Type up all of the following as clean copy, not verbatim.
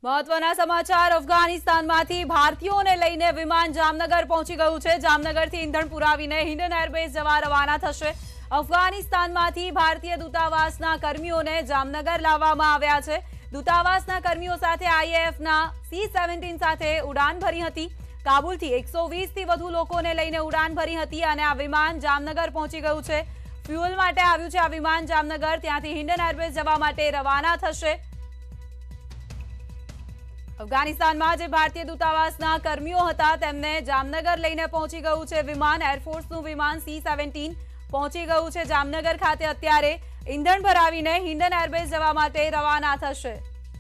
મહત્વના સમાચાર અફઘાનિસ્તાનમાંથી ભારતીયોને લઈને વિમાન જામનગર પહોંચી ગયું છે। જામનગરથી ઈંધણ પુરાવીને હિંડન એરબેઝ જવા રવાના થશે। અફઘાનિસ્તાનમાંથી ભારતીય દૂતાવાસના કર્મીઓને જામનગર લાવવામાં આવ્યા છે। દૂતાવાસના કર્મીઓ સાથે આઈએએફના C-17 સાથે ઉડાન ભરી હતી। કાબુલથી 120થી વધુ લોકોને લઈને ઉડાન ભરી હતી અને આ વિમાન જામનગર પહોંચી ગયું છે। ફ્યુઅલ માટે આવ્યું છે આ વિમાન જામનગર, ત્યાંથી હિંડન એરબેઝ જવા માટે રવાના થશે। અફઘાનિસ્તાનમાં જે ભારતીય દૂતાવાસના કર્મીઓ હતા તેમને જામનગર લઈને પહોંચી ગયું છે વિમાન। એરફોર્સનું વિમાન C-17 પહોંચી ગયું છે જામનગર ખાતે। અત્યારે ઈંધણ ભરાવીને હિંડન એરબેઝ જવા માટે રવાના થશે।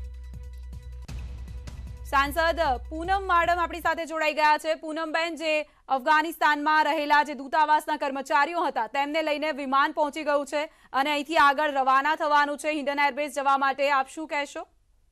સાંસદ પૂનમ માડમ આપણી સાથે જોડાઈ ગયા છે। પૂનમબેન, જે અફઘાનિસ્તાનમાં રહેલા જે દૂતાવાસના કર્મચારીઓ હતા તેમને લઈને વિમાન પહોંચી ગયું છે અને અહીંથી આગળ રવાના થવાનું છે હિંડન એરબેઝ જવા માટે, આપ શું કહેશો?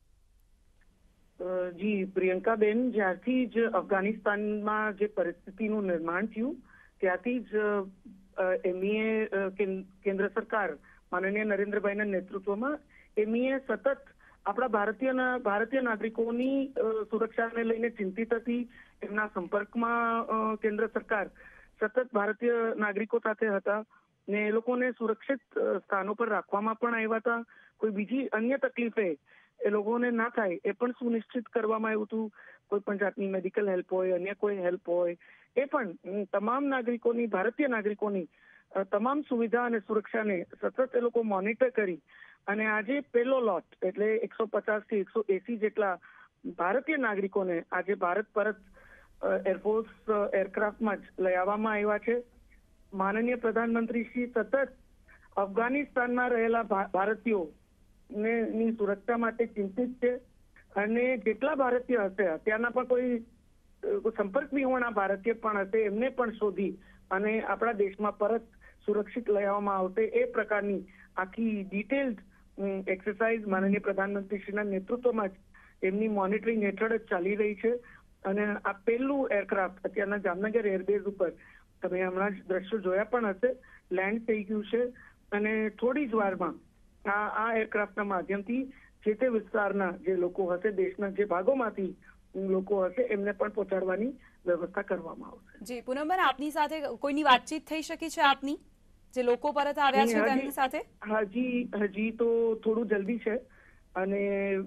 જી પ્રિયંકાબેન, જ્યારથી જ અફઘાનિસ્તાનમાં જે પરિસ્થિતિનું નિર્માણ થયું ત્યાંથી જ એમઈએ કેન્દ્ર સરકાર માનનીય નરેન્દ્રભાઈના નેતૃત્વમાં એમઈએ સતત આપણા ભારતીય નાગરિકોની સુરક્ષાને લઈને ચિંતિત હતી। એમના સંપર્કમાં કેન્દ્ર સરકાર સતત ભારતીય નાગરિકો સાથે હતા ને એ લોકોને સુરક્ષિત સ્થાનો પર રાખવામાં પણ આવ્યા હતા। કોઈ બીજી અન્ય તકલીફે એ લોકોને ના થાય એ પણ સુનિશ્ચિત કરવામાં આવ્યું હતું। કોઈ પણ જાતની મેડિકલ હેલ્પ હોય, અન્ય કોઈ હેલ્પ હોય, એ પણ તમામ નાગરિકોની, ભારતીય નાગરિકોની તમામ સુવિધા અને સુરક્ષાને સતત એ લોકો મોનિટર કરી અને આજે પહેલો લોટ એટલે 150 થી 180 જેટલા ભારતીય નાગરિકોને આજે ભારત પરત એરફોર્સ એરક્રાફ્ટમાં જ લઈ આવવામાં આવ્યા છે। માનનીય પ્રધાનમંત્રી શ્રી સતત અફઘાનિસ્તાનમાં રહેલા ભારતીયો ની સુરક્ષા માટે ચિંતિત છે અને જેટલા ભારતીય હશે, અત્યારના પણ કોઈ સંપર્ક વિહોણા ભારતીય પણ હશે, એમને પણ શોધી અને આપણા દેશમાં પરત સુરક્ષિત લઈ આવવામાં આવશે। એ પ્રકારની આખી ડિટેલ્ડ એક્સરસાઇઝ માનનીય પ્રધાનમંત્રીશ્રીના નેતૃત્વમાં જ એમની મોનિટરિંગ હેઠળ જ ચાલી રહી છે અને આ પહેલું એરક્રાફ્ટ અત્યારના જામનગર એરબેઝ ઉપર તમે હમણાં જ દ્રશ્યો જોયા પણ હશે, લેન્ડ થઈ ગયું છે અને થોડી જ વારમાં આ એરક્રાફ્ટના માધ્યમથી જે તે વિસ્તારના જે લોકો હશે, દેશના જે ભાગોમાંથી લોકો હશે, એમને પણ પહોંચાડવાની વ્યવસ્થા કરવામાં આવશે। જી પૂનમબેન, આપની સાથે કોઈની વાતચીત થઈ શકી છે આપની, જે લોકો પરત આવ્યા છે તેમની સાથે? હજી તો થોડું જલ્દી છે અને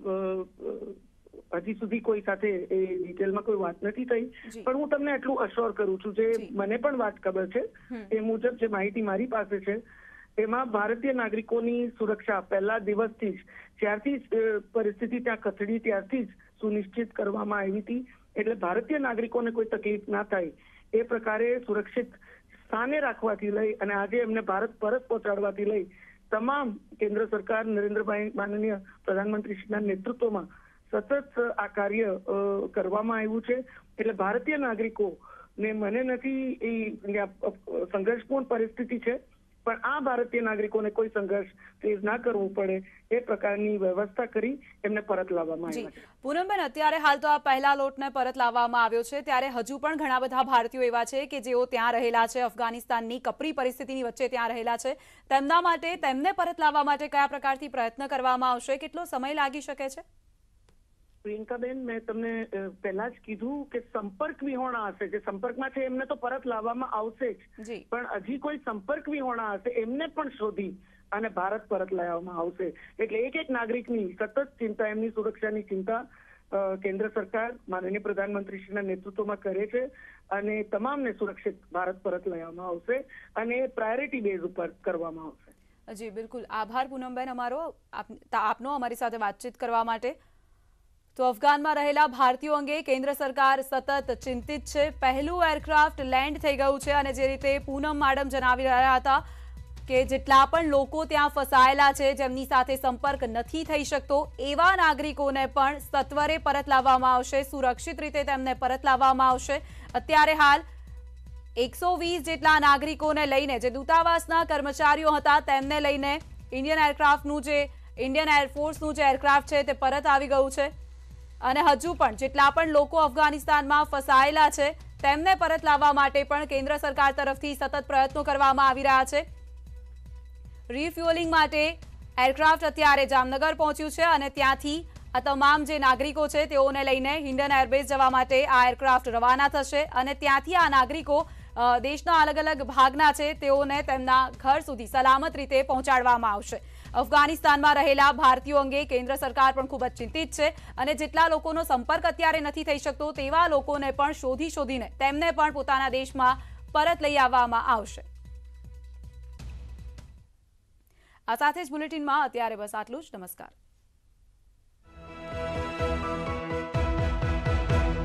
હજી સુધી કોઈ સાથે એ ડિટેલમાં કોઈ વાત નથી થઈ, પણ હું તમને એટલું અશ્યોર કરું છું, જે મને પણ વાત ખબર છે એ મુજબ જે માહિતી મારી પાસે છે એમાં ભારતીય નાગરિકોની સુરક્ષા પહેલા દિવસથી જ, જ્યારથી પરિસ્થિતિ ત્યાં કથળી ત્યારથી જ સુનિશ્ચિત કરવામાં આવી હતી। એટલે ભારતીય નાગરિકોને કોઈ તકલીફ ના થાય એ પ્રકારે સુરક્ષિત સ્થાને રાખવાથી લઈ અને આજે એમને ભારત પરત પહોંચાડવાથી લઈ તમામ કેન્દ્ર સરકાર નરેન્દ્રભાઈ માનનીય પ્રધાનમંત્રીશ્રીના નેતૃત્વમાં સતત આ કાર્ય કરવામાં આવ્યું છે। એટલે ભારતીય નાગરિકોને મને નથી એ સંઘર્ષપૂર્ણ પરિસ્થિતિ છે, પણ આ ભારતીય નાગરિકોને કોઈ સંઘર્ષ ફેસ ના કરવું પડે એ પ્રકારની વ્યવસ્થા કરી એમને પરત લાવવામાં આવ્યા છે। પૂનમબેન, અત્યારે હાલ તો આ પહેલા લોટને પરત લાવવામાં આવ્યો છે, ત્યારે હજુ પણ ઘણા બધા ભારતીયો એવા છે કે જેઓ ત્યાં રહેલા છે, અફઘાનિસ્તાનની કપરી પરિસ્થિતિની વચ્ચે ત્યાં રહેલા છે, તેમના માટે, તેમને પરત લાવવા માટે કયા પ્રકારથી પ્રયત્ન કરવામાં આવશે? કેટલો સમય લાગી શકે છે? પ્રિયંકાબેન, મેં તમને પહેલા જ કીધું કે સંપર્ક વિહોણા હશે, જે સંપર્કમાં છે એમને તો પરત લાવવામાં આવશે જ, પણ હજી કોઈ સંપર્ક વિહોણા હશે એમને પણ શોધી અને ભારત પરત લાવવામાં આવશે। એટલે એક નાગરિકની સતત ચિંતા, એમની સુરક્ષાની ચિંતા કેન્દ્ર સરકાર માનનીય પ્રધાનમંત્રીશ્રીના નેતૃત્વમાં કરે છે અને તમામને સુરક્ષિત ભારત પરત લાવવામાં આવશે અને પ્રાયોરિટી બેઝ ઉપર કરવામાં આવશે। જી બિલકુલ, આભાર પૂનમબેન આપનો અમારી સાથે વાતચીત કરવા માટે। તો અફઘાનમાં રહેલા ભારતીયો અંગે કેન્દ્ર સરકાર સતત ચિંતિત છે। પહેલું એરક્રાફ્ટ લેન્ડ થઈ ગયું છે અને જે રીતે પૂનમ માડમ જણાવી રહ્યા હતા કે જેટલા પણ લોકો ત્યાં ફસાયેલા છે, જેમની સાથે સંપર્ક નથી થઈ શકતો, એવા નાગરિકોને પણ સત્વરે પરત લાવવામાં આવશે, સુરક્ષિત રીતે તેમને પરત લાવવામાં આવશે। અત્યારે હાલ 120 જેટલા નાગરિકોને લઈને, જે દૂતાવાસના કર્મચારીઓ હતા તેમને લઈને ઇન્ડિયન એરફોર્સનું જે એરક્રાફ્ટ છે તે પરત આવી ગયું છે અને હજુ પણ જેટલા પણ લોકો અફઘાનિસ્તાનમાં ફસાયેલા છે તેમને પરત લાવવા માટે પણ કેન્દ્ર સરકાર તરફથી સતત પ્રયત્નો કરવામાં આવી રહ્યા છે। રિફ્યુઅલિંગ માટે એરક્રાફ્ટ અત્યારે જામનગર પહોંચ્યું છે અને ત્યાંથી આ તમામ જે નાગરિકો છે તેઓને લઈને હિન્ડન એરબેઝ જવા માટે આ એરક્રાફ્ટ રવાના થશે અને ત્યાંથી આ નાગરિકો દેશના અલગ અલગ ભાગના છે તેઓને તેમના ઘર સુધી સલામત રીતે પહોંચાડવામાં આવશે। અફઘાનિસ્તાનમાં રહેલા ભારતીયો અંગે કેન્દ્ર સરકાર પણ ખૂબ જ ચિંતિત છે અને જેટલા લોકોનો સંપર્ક અત્યારે નથી થઈ શકતો તેવા લોકોને પણ શોધીને તેમને પણ પોતાના દેશમાં પરત લઈ આવવામાં આવશે। આ સાથે જ બુલેટિનમાં અત્યારે બસ આટલું જ। નમસ્કાર।